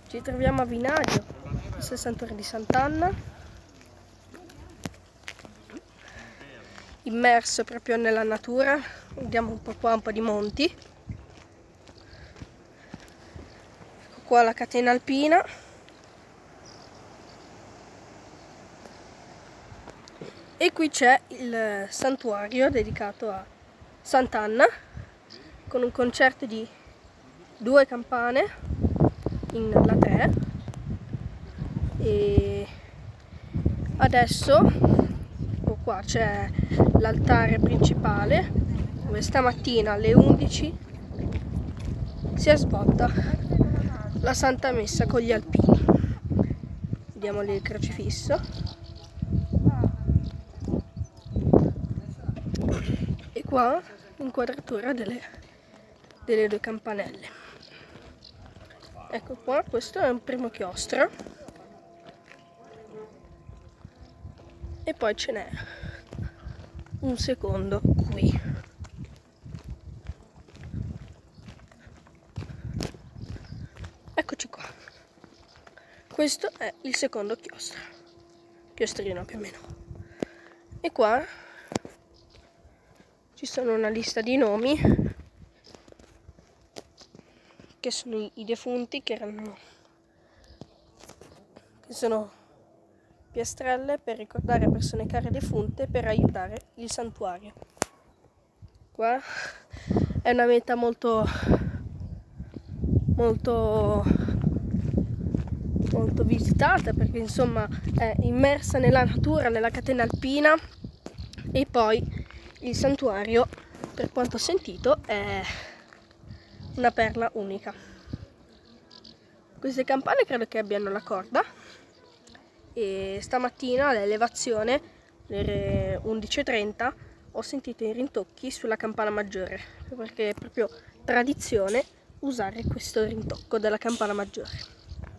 Ci troviamo a Vinadio, questo è il santuario di Sant'Anna, immerso proprio nella natura. Vediamo un po' qua, un po' di monti. Ecco qua la catena alpina. E qui c'è il santuario dedicato a Sant'Anna, con un concerto di 2 campane in La 3. E adesso qua c'è l'altare principale dove stamattina alle 11 si è svolta la Santa Messa con gli alpini. Vediamo lì il crocifisso. E qua l'inquadratura delle 2 campanelle. Ecco qua, questo è un primo chiostro. E poi ce n'è un secondo qui. Eccoci qua. Questo è il secondo chiostro. Chiostrino più o meno. E qua ci sono una lista di nomi che sono i defunti che sono piastrelle per ricordare persone care defunte per aiutare il santuario. Qua è una meta molto visitata, perché insomma è immersa nella natura, nella catena alpina, e poi il santuario, per quanto ho sentito, è una perla unica. Queste campane credo che abbiano la corda, e stamattina all'elevazione alle 11:30 ho sentito i rintocchi sulla campana maggiore, perché è proprio tradizione usare questo rintocco della campana maggiore.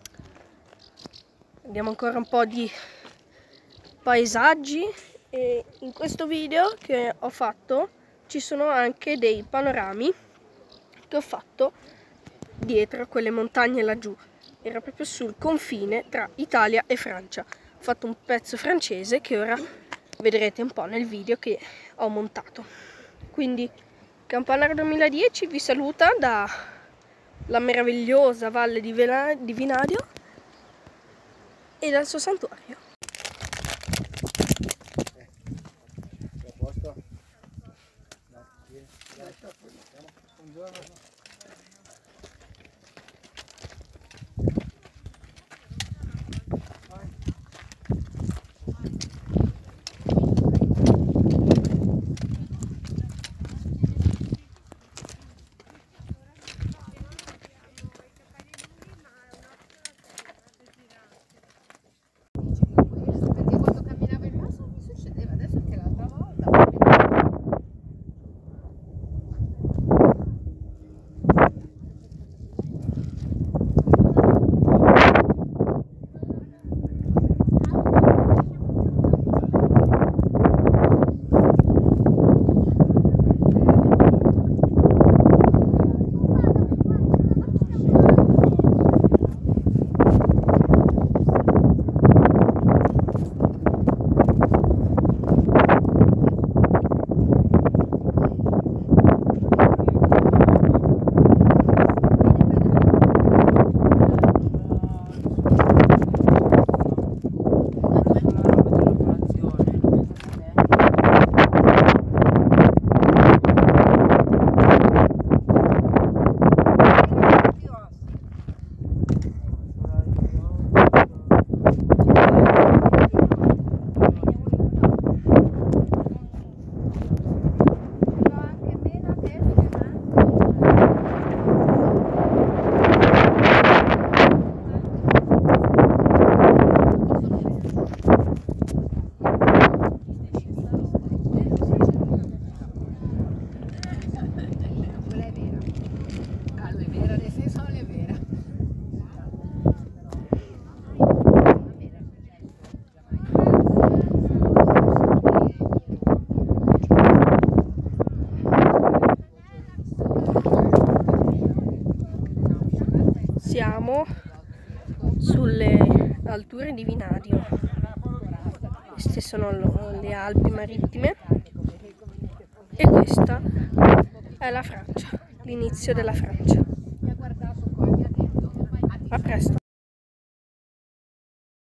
Vediamo ancora un po' di paesaggi, e in questo video che ho fatto ci sono anche dei panorami che ho fatto dietro quelle montagne laggiù. Era proprio sul confine tra Italia e Francia. Ho fatto un pezzo francese che ora vedrete un po' nel video che ho montato. Quindi Campanario 2010 vi saluta dalla meravigliosa valle di Vinadio e dal suo santuario. Siamo sulle alture di Vinadio. Queste sono le Alpi marittime e questa è la Francia, l'inizio della Francia. A presto!